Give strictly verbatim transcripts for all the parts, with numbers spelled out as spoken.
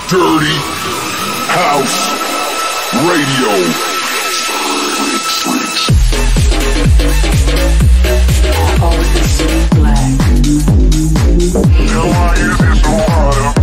Dirty House Radio. I always see black. Now I hear this so hard.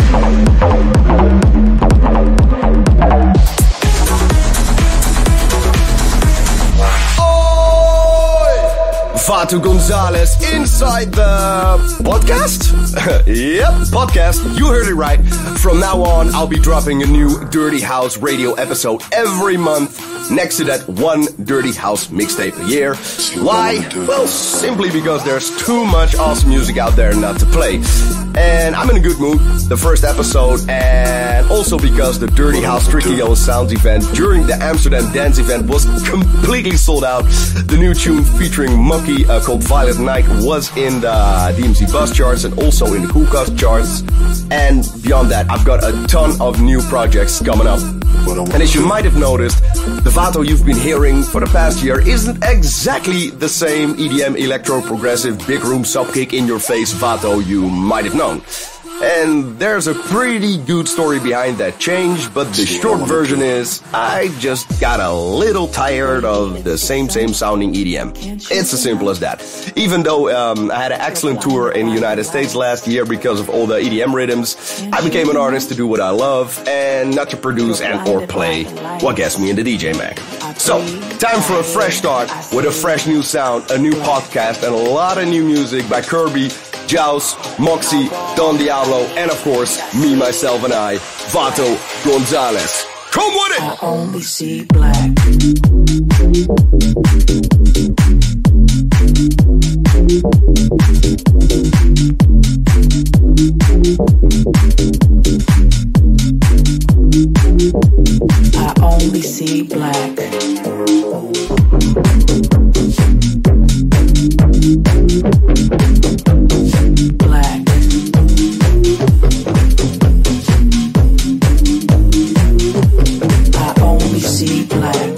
Vato Gonzalez inside the podcast? Yep, podcast. You heard it right. From now on, I'll be dropping a new Dirty House Radio episode every month. Next to that, one Dirty House mixtape a year. Why? Well, simply because there's too much awesome music out there not to play. And I'm in a good mood, the first episode, and also because the Dirty House Strictly Yellow Sounds event during the Amsterdam Dance event was completely sold out. The new tune featuring Mucky uh, called Violet Night was in the D M C Buzz charts and also in the Koelkast charts. And beyond that, I've got a ton of new projects coming up. And as you might have noticed, the Vato you've been hearing for the past year isn't exactly the same E D M, electro, progressive, big room, sub-kick, in-your-face Vato you might have known. And there's a pretty good story behind that change, but the short version is, I just got a little tired of the same, same sounding E D M. It's as simple as that. Even though um, I had an excellent tour in the United States last year because of all the E D M rhythms, I became an artist to do what I love and not to produce and or play what gets me in the D J Mac. So, time for a fresh start with a fresh new sound, a new podcast, and a lot of new music by Kirby, Jaws, Moxie, Don Diablo, and of course, me, myself, and I, Vato Gonzalez. Come with it! I only see black. I only see black. Black. I only see black.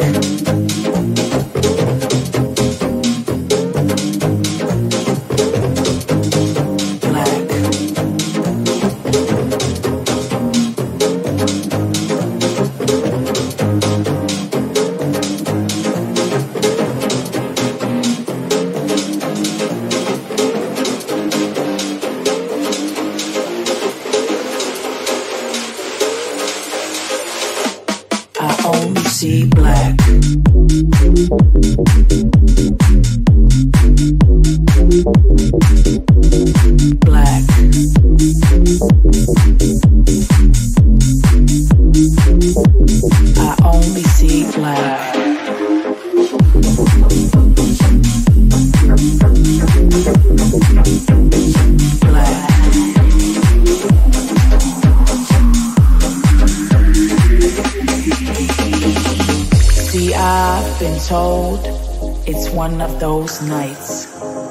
See black. Black. I only see black. Black. See, I've been told it's one of those nights.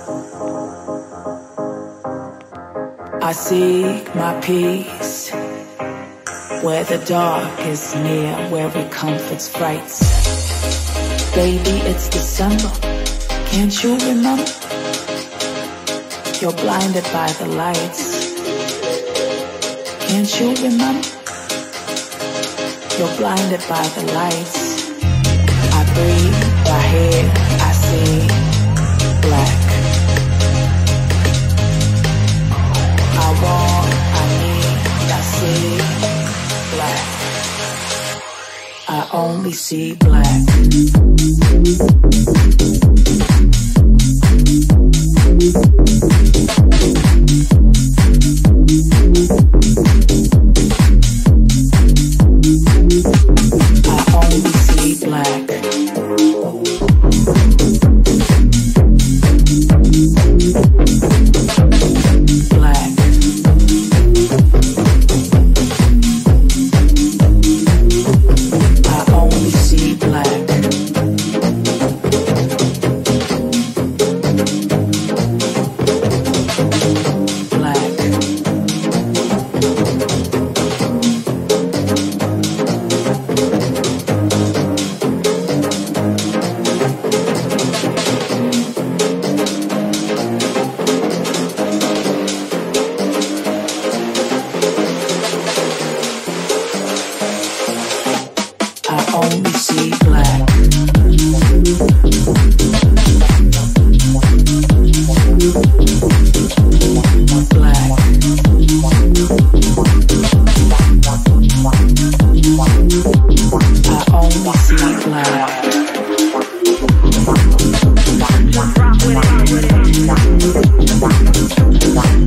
I seek my peace where the dark is near, where it comforts frights. Baby, it's December, can't you remember? You're blinded by the lights. Can't you remember? You're blinded by the lights. I breathe, I hear, I see black. I want, I need, I see black. I only see black. I only see black. Black. I only see black.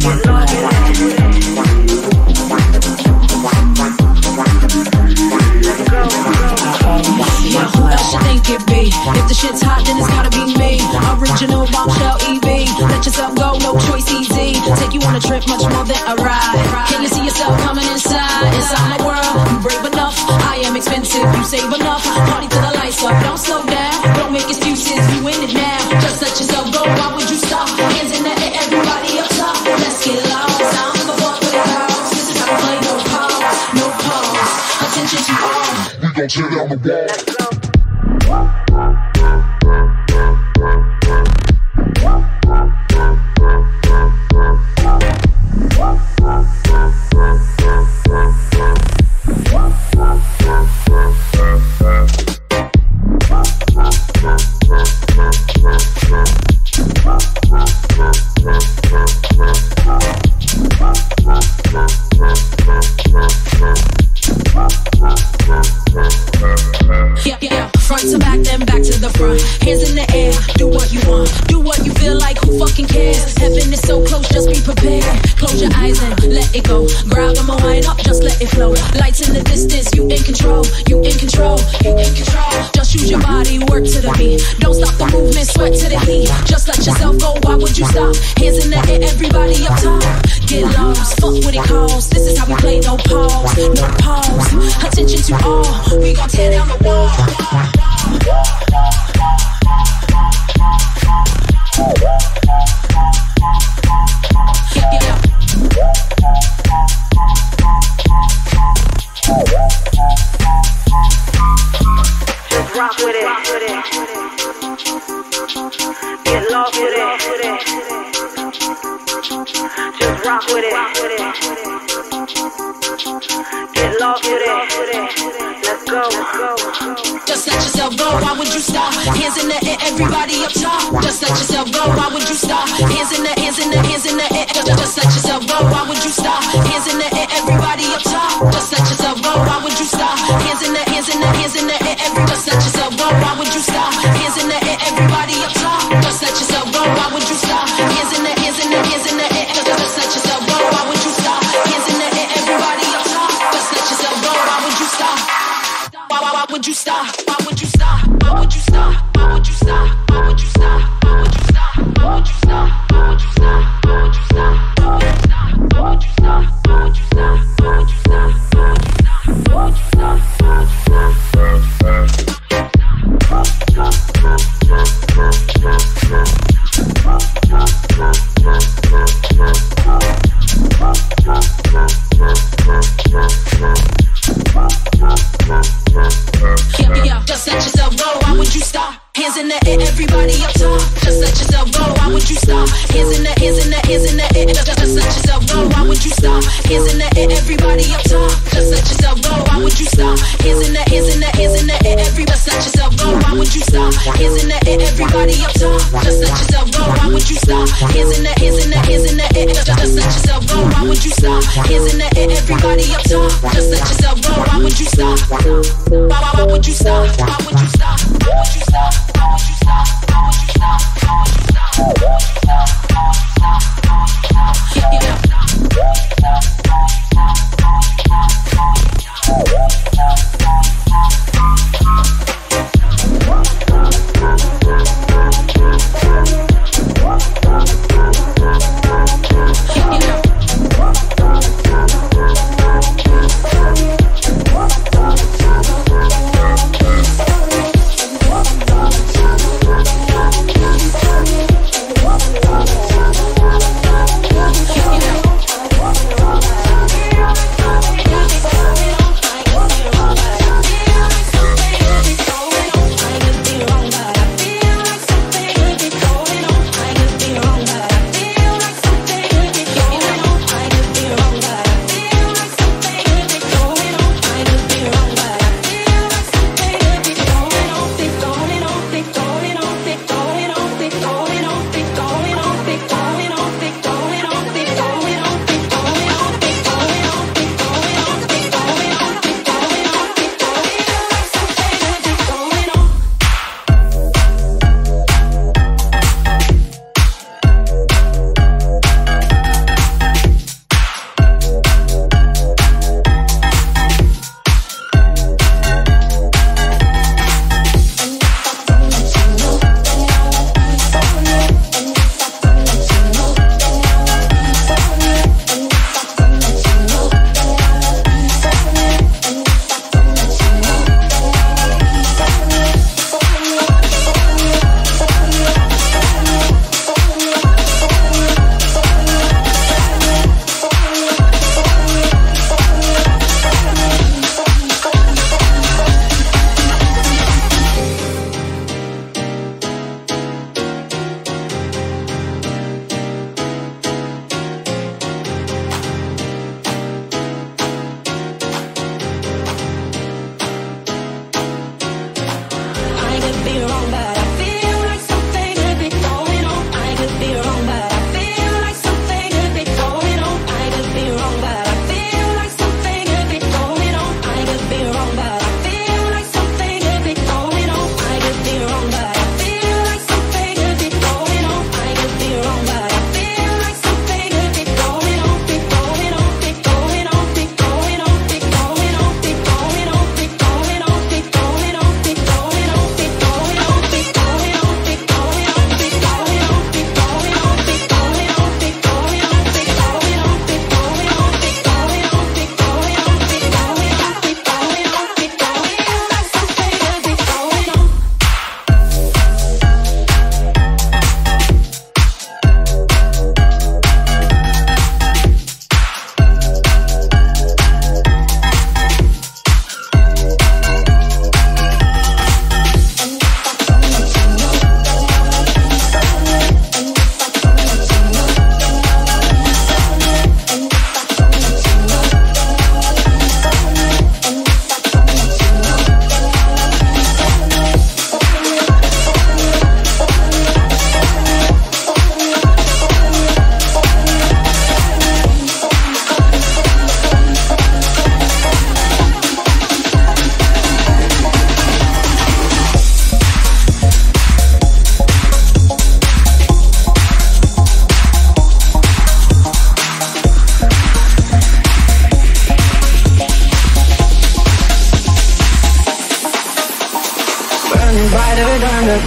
If the shit's hot, then it's gotta be me. Original bombshell E V. Let yourself go, no choice easy. Take you on a trip, much more than a ride. Can you see yourself coming inside? Inside my world, you brave enough. I am expensive, you save enough. Party till the lights up, don't slow down. Don't make excuses, you in it now. Just let yourself go, why would you stop? Hands in the air, everybody up top. Let's get lost, I don't give a fuck what it costs. This is how we play, no pause, no pause. Attention to all. We gon' tear down the wall. Let's go.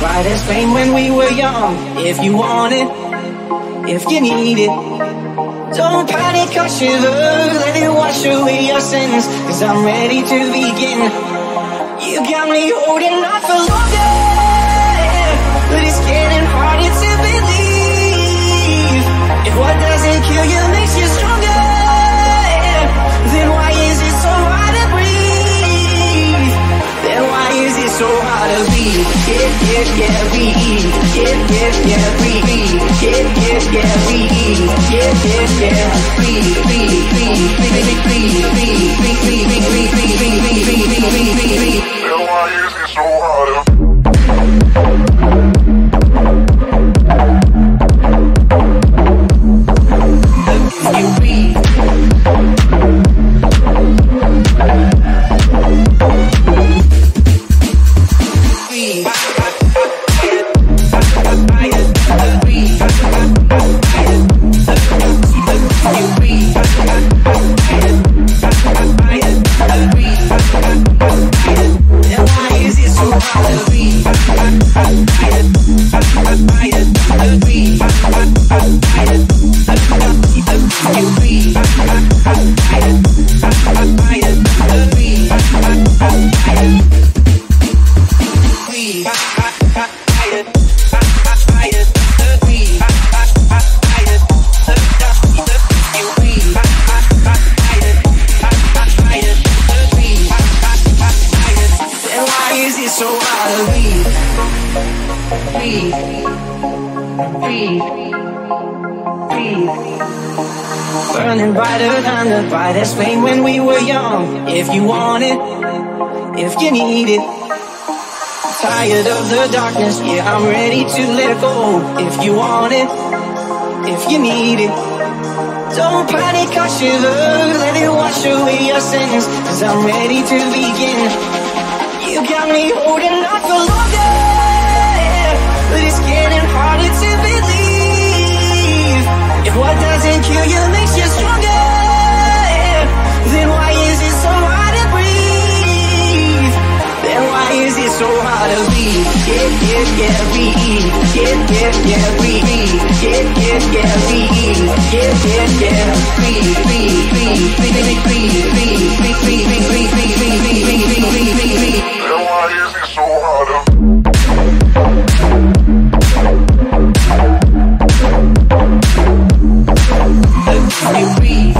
by this fame when we were young. If you want it, if you need it, don't panic or shiver, let it wash away your sins, cause I'm ready to begin. You got me holding on for longer, but it's getting harder to believe. If what doesn't kill you makes you stronger, then why is it so hard to breathe? Then why is it so hard to breathe? Yeah, yeah, yeah, breathe. Yeah, yeah, yeah, breathe. Yeah, yeah, yeah, breathe. Yeah, yeah, yeah, breathe, breathe, breathe, breathe, breathe, breathe, breathe, breathe, breathe, breathe, breathe, breathe, breathe, breathe, breathe. Then why is it so hard to you breathe? Burning brighter than the brightest flame when we were young. If you want it, if you need it, tired of the darkness, yeah, I'm ready to let go. If you want it, if you need it, don't panic or shiver, let it wash away your sins, cause I'm ready to begin. You got me holding on for longer, but it's getting harder to believe. If what doesn't kill you makes you stronger, then why is it so hard to breathe? Then why is it so hard to breathe? Yeah, yeah, yeah, breathe. Yeah, yeah, yeah, breathe. Yeah, yeah, yeah, breathe. Yeah, yeah, yeah, breathe, breathe, breathe, breathe, breathe, breathe, breathe, breathe, breathe, breathe, breathe, breathe, breathe, breathe, breathe, breathe. Then why is it so hard to you breathe?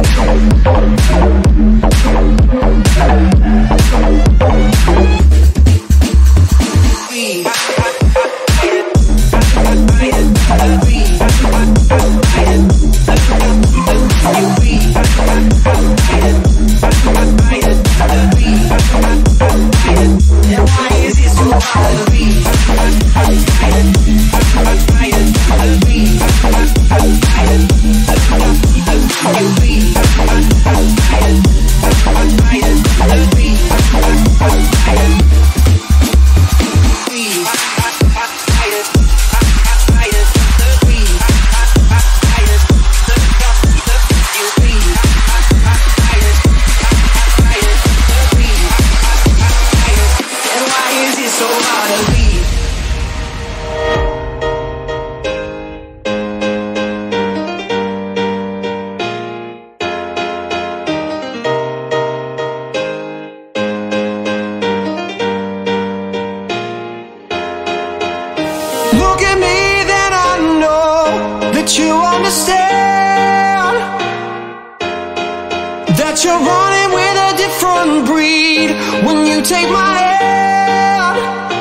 You're running with a different breed when you take my hand.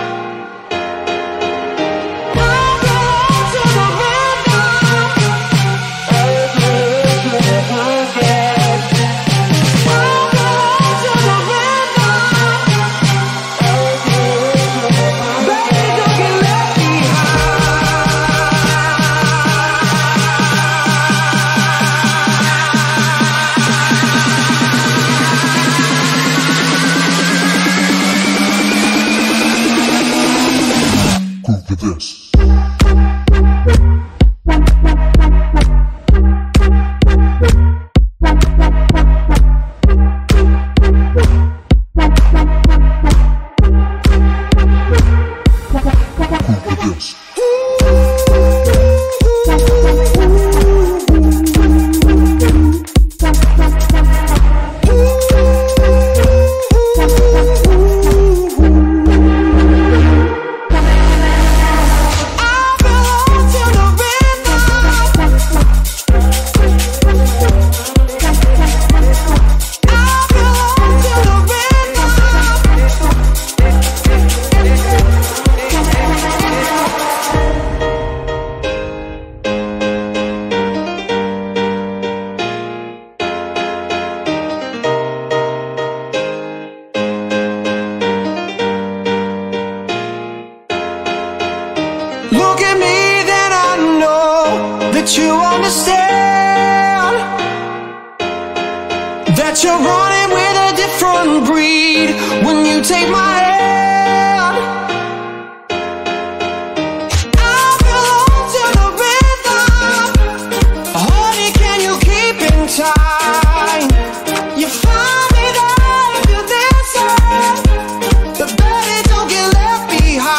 I'll go to the river. I'll go to the river. Baby, don't get left this. that you're running with a different breed when you take my hand. I belong to the rhythm. Honey, can you keep in time? You find me there if you deserve, but baby, don't get left behind.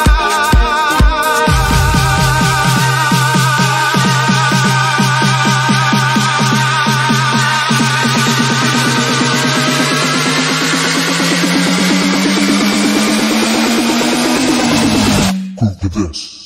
This.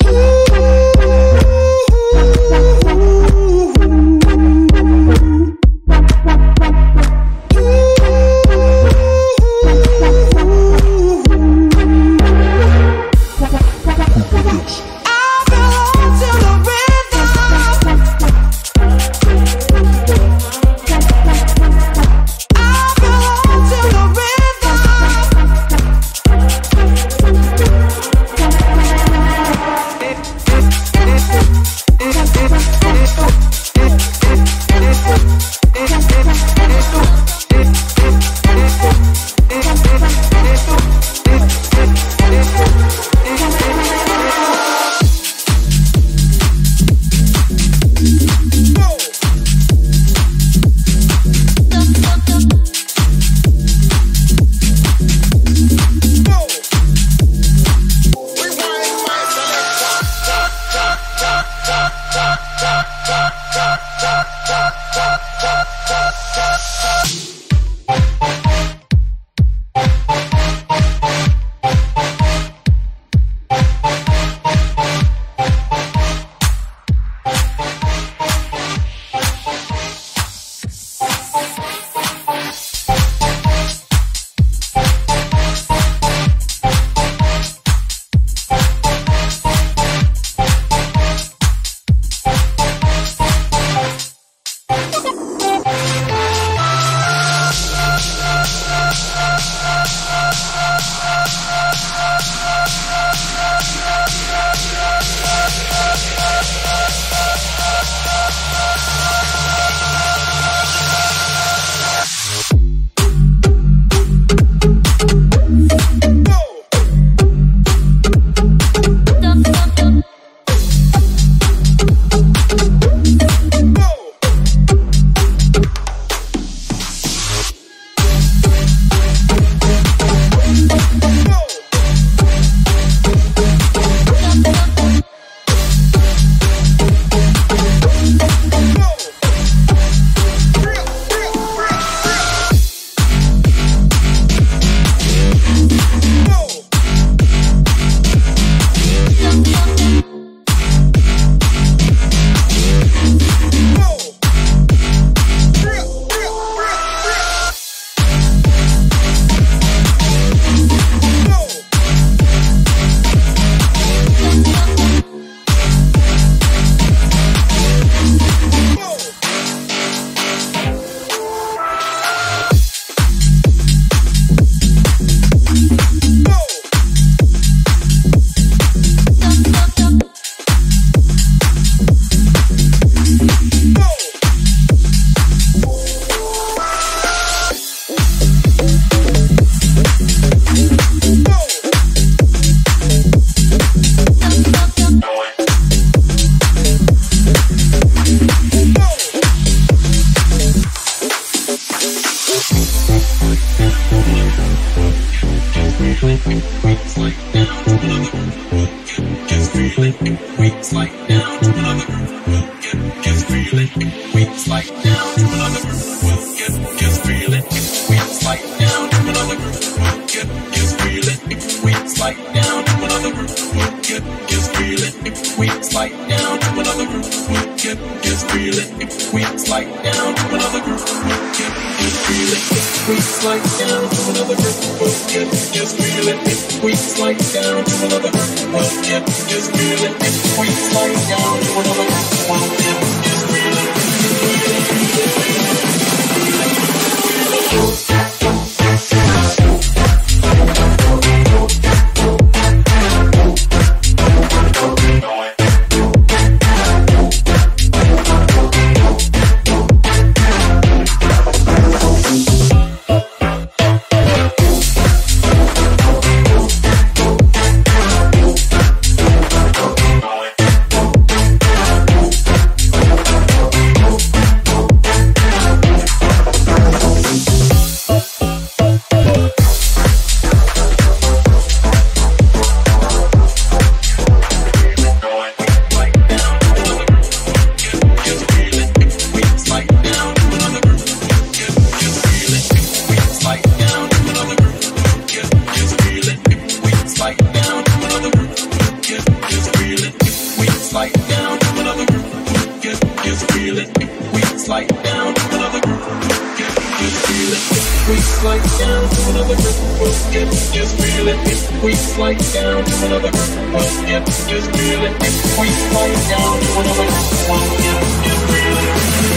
like down to another rhythm. Yep, just feel it. It creeps like down to another rhythm. Yep, just feel it. It creeps like down to another rhythm. Yep, just feel it.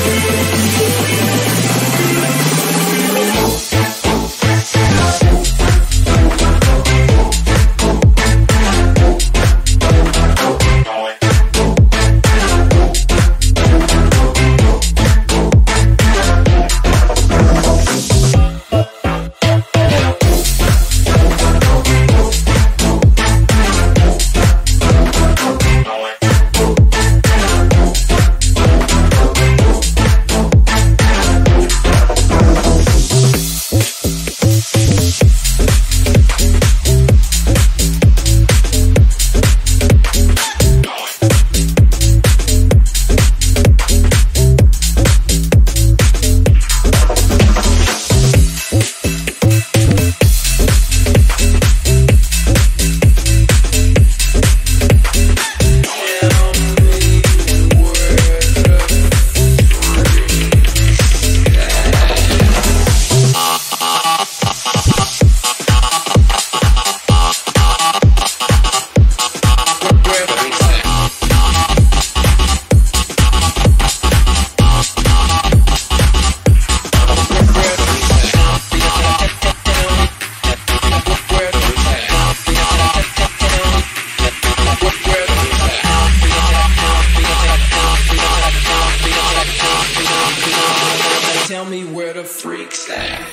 Tell me where the freaks at.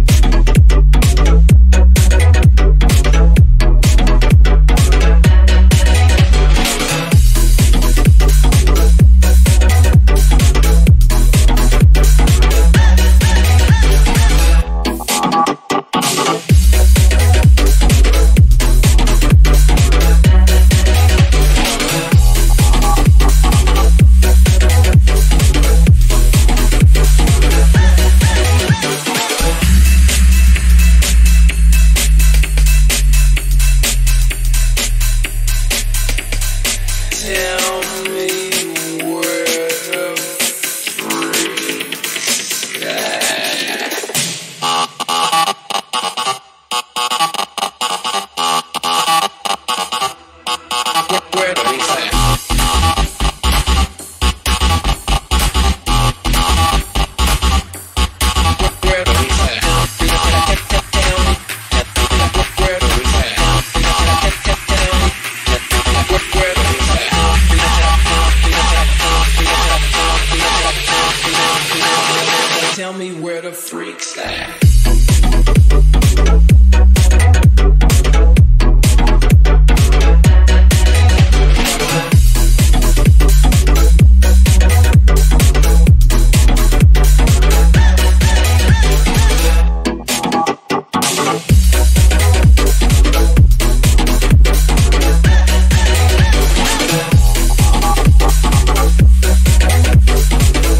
Tell me where the freaks at.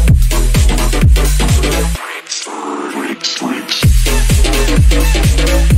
Freaks, freaks, freaks.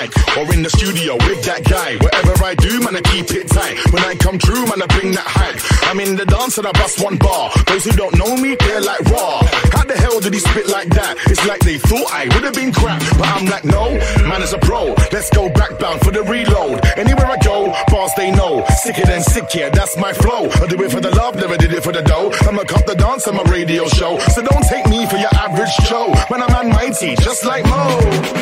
mic or in the studio with that guy. Whatever I do, man, I keep it tight. When I come through, man, I bring that hype. I'm in the dance and I bust one bar. Those who don't know me, they're like raw. How the hell did he spit like that? It's like they thought I would have been crap, but I'm like, no, man is a pro. Let's go backbound for the reload. Anywhere I go, bars they know. Sicker than sick, yeah, that's my flow. I do it for the love, never did it for the dough. I'ma cut the dance on my radio show. So don't take me for your average Joe. When I'm almighty, just like Mo.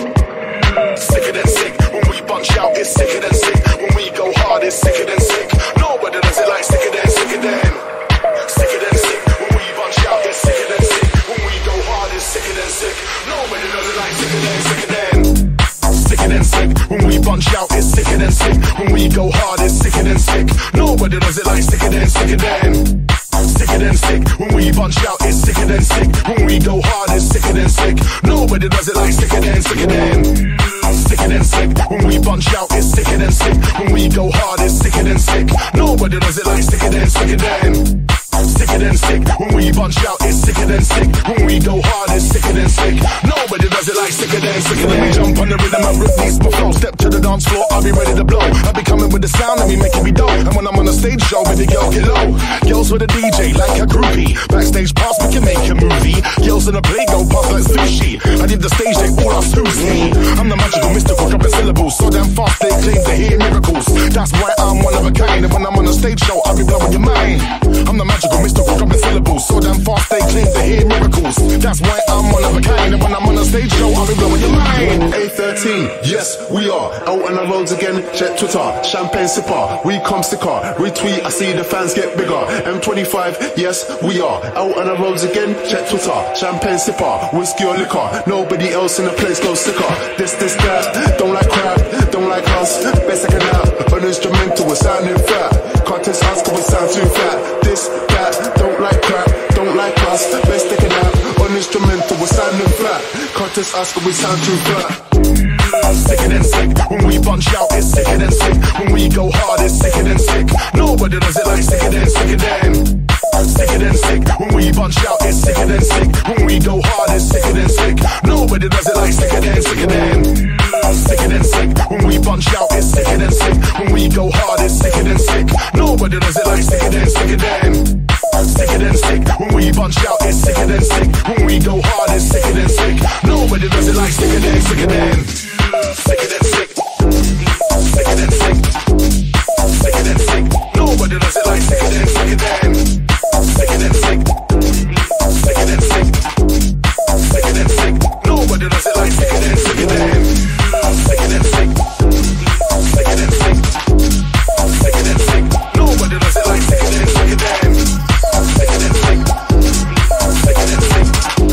Sicker than sick, when we punch out, it's sicker than sick. When we go hard, it's sicker than sick. Nobody does it like sicker than, sicker than. Sicker than sick, when we punch out, it's sicker than sick. When we go hard, it's sicker than sick. Nobody does it like sicker than, sicker than. Sicker than sick, when we punch out, it's sicker than sick. When we go hard, it's sicker than sick. Nobody does it like sicker than, sicker than. Sicker than sick, when we punch out, it's sicker than sick. When we go hard, it's sicker than sick. Nobody does it like sicker than, sicker than. Sicker than sick, when we punch out, it's sicker than sick. When we go hard, it's sicker than sick. Nobody does it like sicker than, sicker than. Sicker than sick, when we punch out, it's sicker than sick. When we go hard, it's sicker than sick. Nobody does it like sicker than, sicker than. We jump on the rhythm and rip these flow. Step to the dance floor, I'll be ready to blow. I'll be coming with the sound and we make it be dope. And when I'm on a stage show, baby girl, get low. Girls with a D J, like a groupie. Backstage pass, we can make a movie. Girls in a play go past like sushi. I did the stage, they all ask who's me. I'm the magical, mystical, dropping syllables. So damn fast, they claim to hear miracles. That's why I'm one of a kind. And when I'm on a stage show, I'll be blowing your mind. I'm the magical, mystical, dropping syllables. So damn fast, they claim to hear miracles. That's why I'm one of a kind. And when I'm on a stage show, I'll be blowing your mind. A thirteen, yes, we are out on the roads again. Check Twitter, champagne sipper. We come sicker, retweet, I see the fans get bigger. M twenty-five, yes, we are out on the roads again. Check Twitter, champagne sipper. Whiskey or liquor, nobody else in the place goes sicker. This, this, that, don't like crap, don't like us. Best I can out, an instrumental, we're sounding fat. Can't test us cause we sound too fat. This, that, don't like crap, don't like us. Best I can out, an instrumental, we're sounding flat. Can't test us cause we sound too fat. Sicker than sick, when we punch out, it's sicker than sick. When we go hard, it's sicker than sick. Nobody does it like sicker than, sicker than. Sicker than sick, when we punch out, it's sicker than sick. When we go hard, it's sicker than sick. Nobody does it like sicker than, sicker than. Sicker than sick, when we punch out, it's sicker than sick. When we go hard, it's sicker than sick. Nobody does it like sicker than, sicker than. Sicker than sick, when we punch out, it's sicker than sick. When we go hard, it's sicker than sick. Nobody does it like sicker than, sicker than. Sicker than sick. Sicker than sick. Sicker than sick. Nobody does it like sicker than, sicker than. Sicker than sick. Sicker than sick. Sicker than sick. Nobody does it like sicker than, sicker than. Sicker than sick. Sicker than sick. Sicker than sick. Nobody does it like sicker than, sicker than. Sicker than sick. Sicker than sick.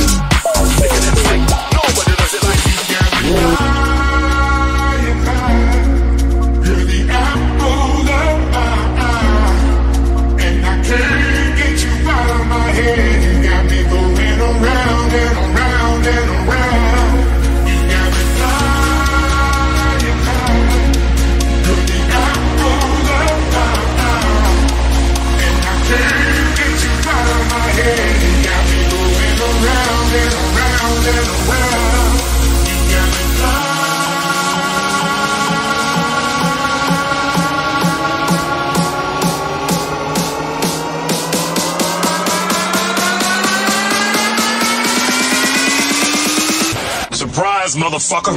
Sicker than sick. Nobody does it like sicker than. You're the apple of my eye, and I can't get you out of my head. You got me going around and around and around. You got me flying high. You're the apple of my eye, and I can't get you out of my head. You got me going around and around and around. You got me flying. Surprise, motherfucker.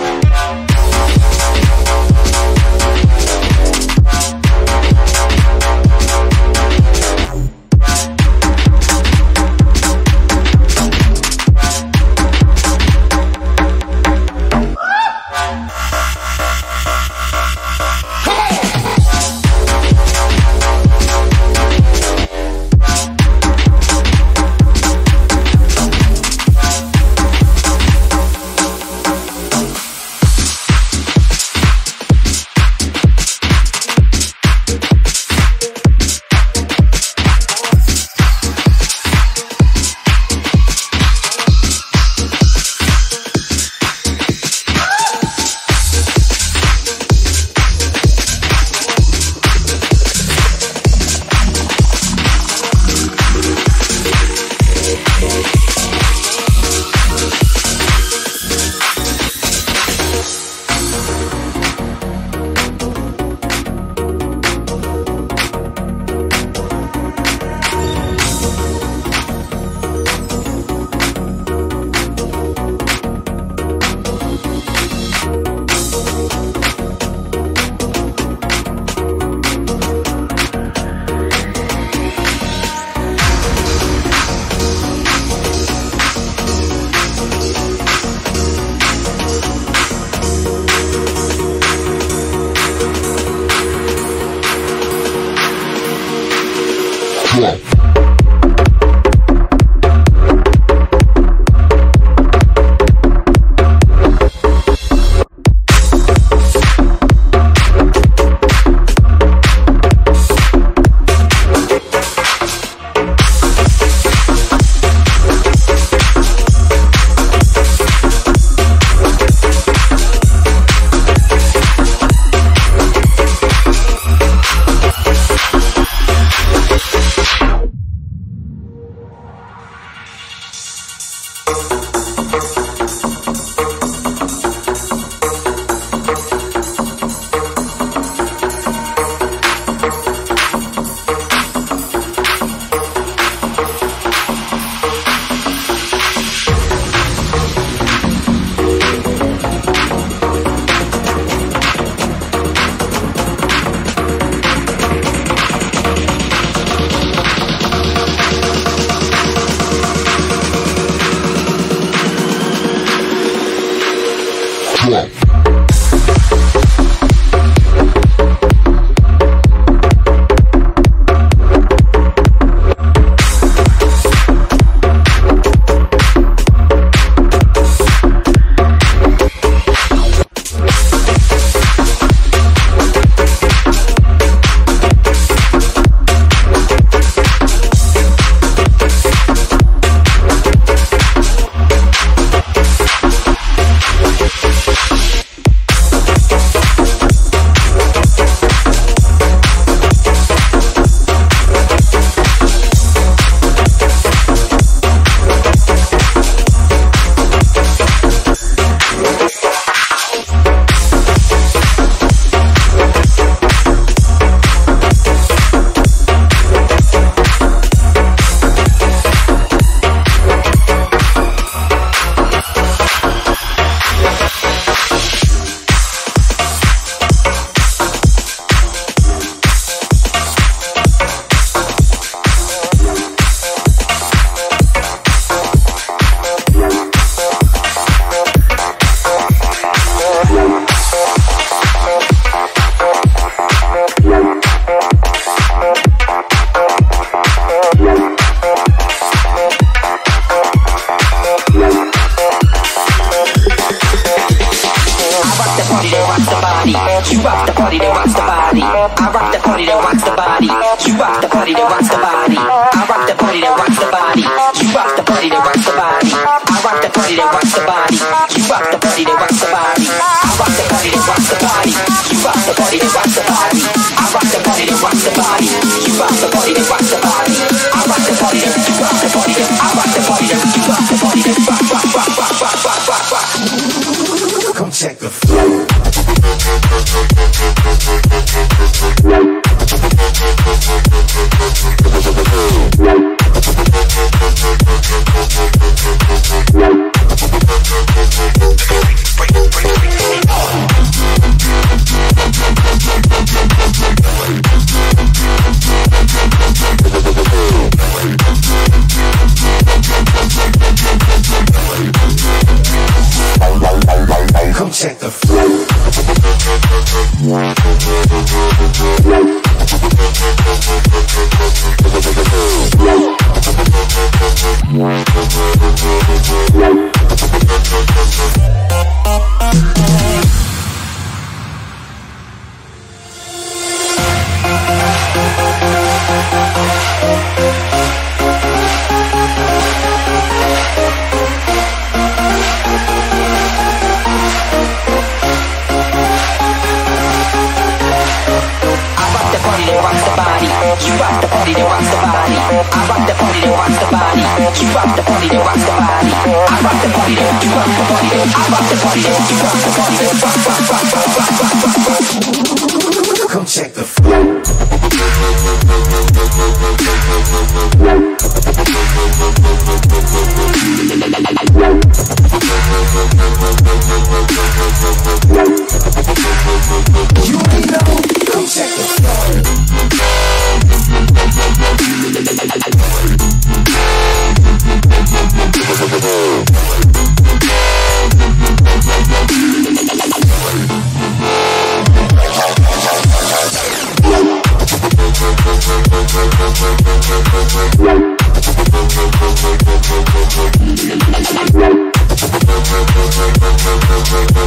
We'll be right back.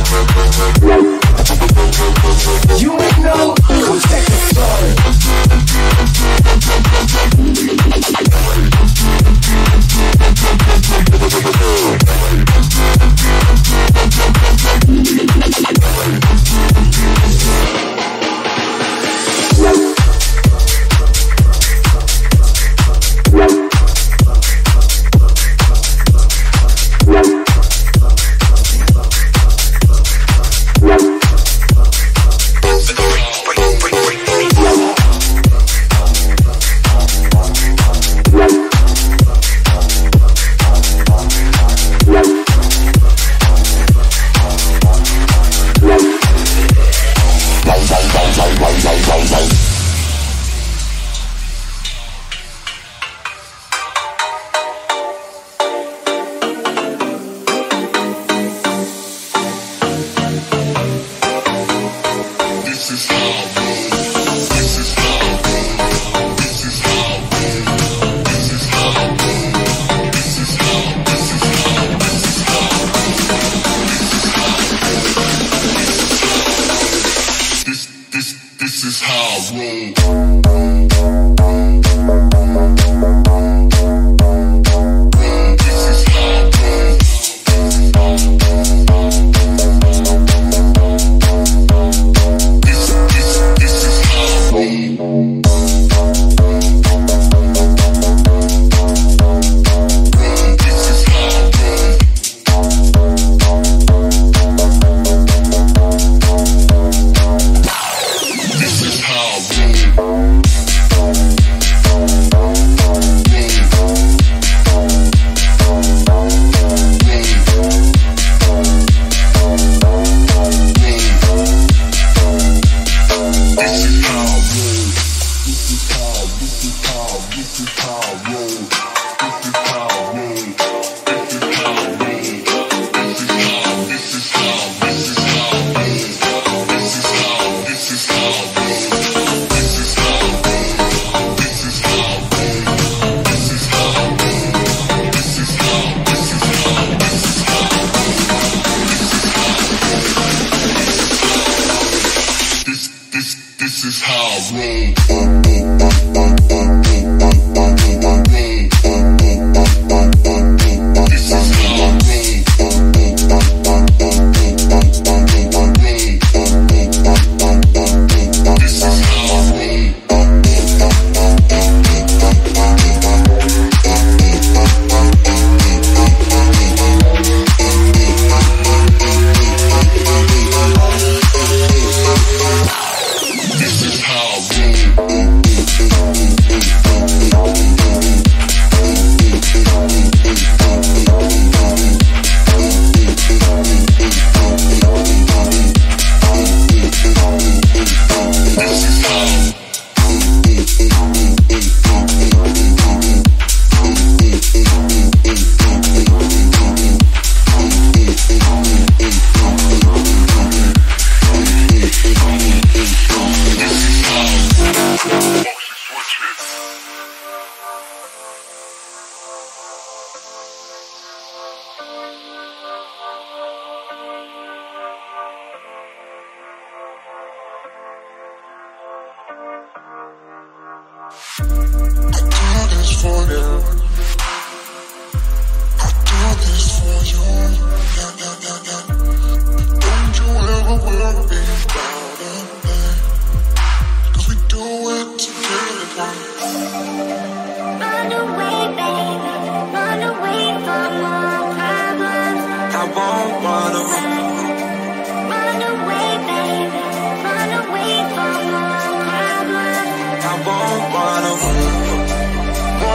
You ain't know who's taking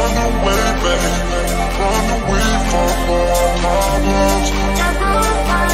Run away from all problems.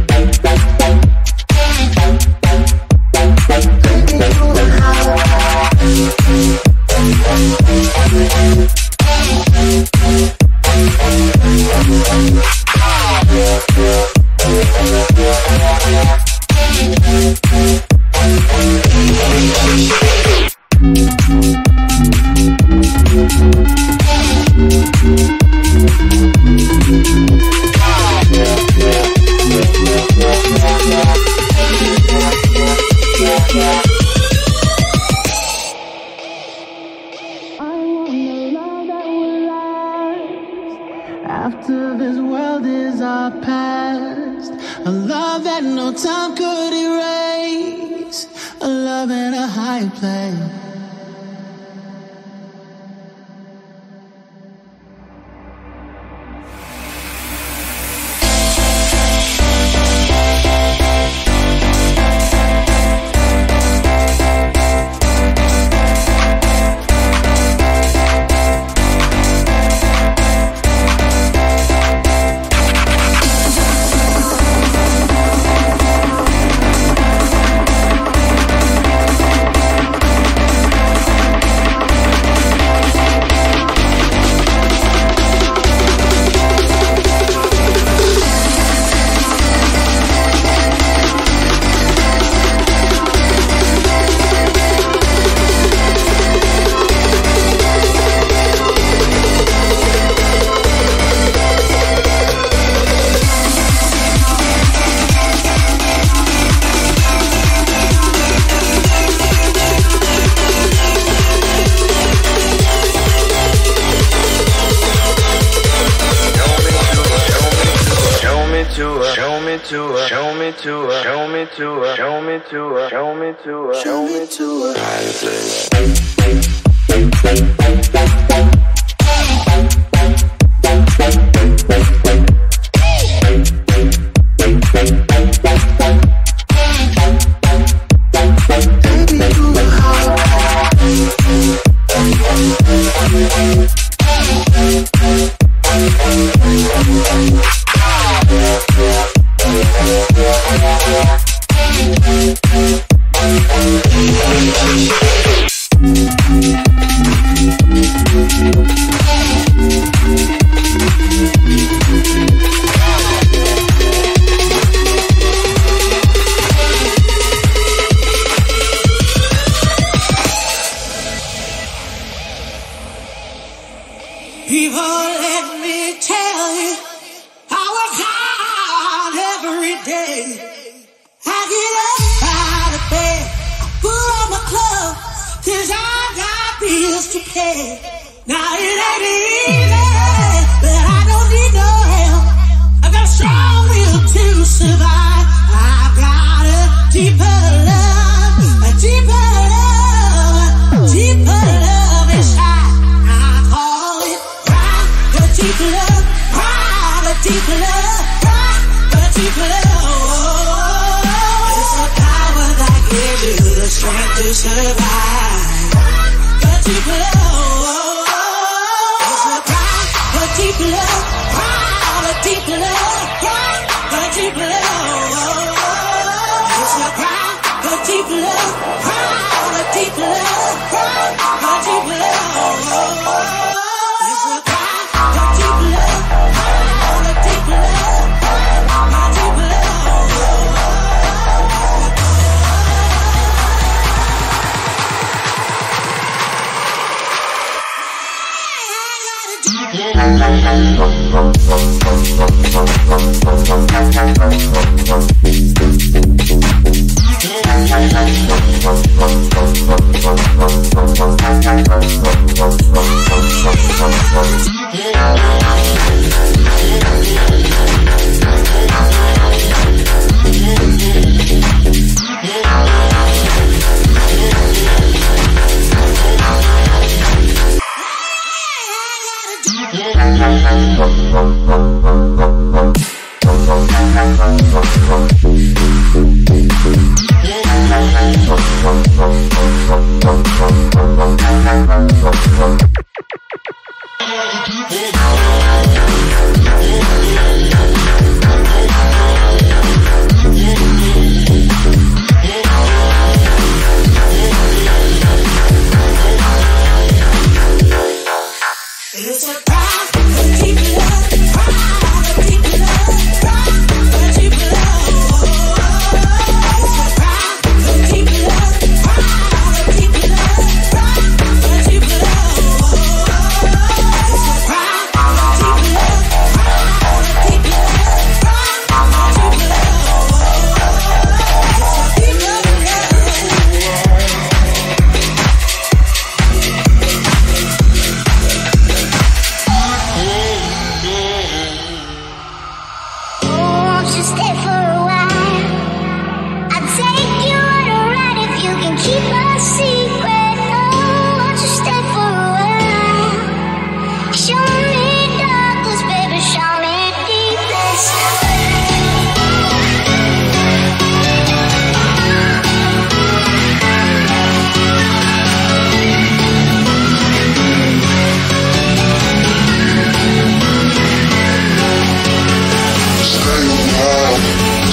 After this world is our past, a love that no time could erase, a love in a high place. to her, show me to her, show me to her, show me to her, show me to her, show me to her. People, let me tell you, I work hard every day. I get up out of bed, I put on my clothes, cause I got bills to pay. Now it ain't easy, but I don't need no help. I got a strong will to survive. I've got a deeper love, a deeper love, a deeper love inside. Deep love, ah, the deep love, ah, the deep love. It's the power that gives you the strength to survive. The deep love, it's the power, the deep love, ah, the deep love, ah, the deep love. It's the power, the deep love, ah, the deep love, ah, the deep love. Thank you.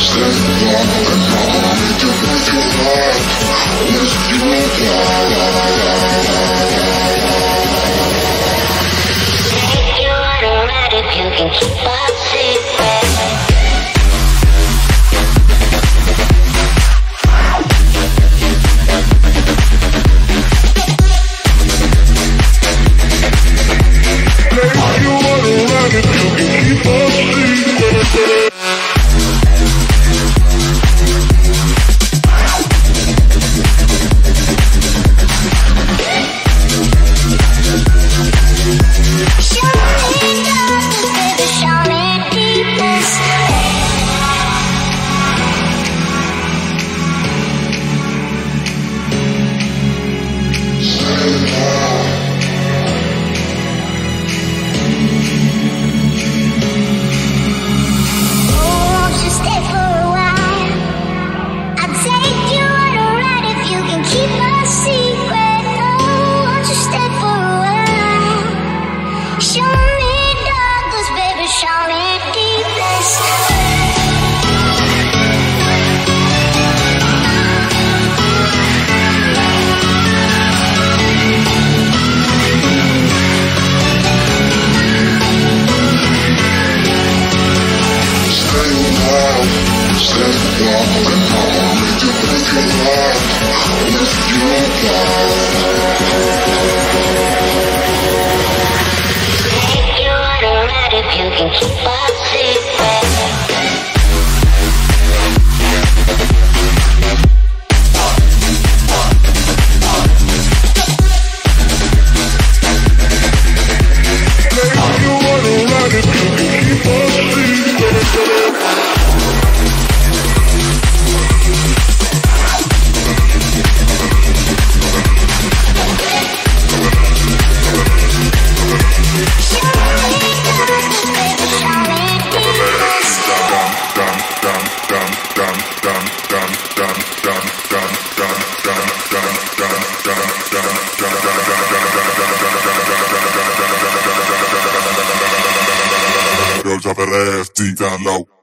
Drop that ass deep down low.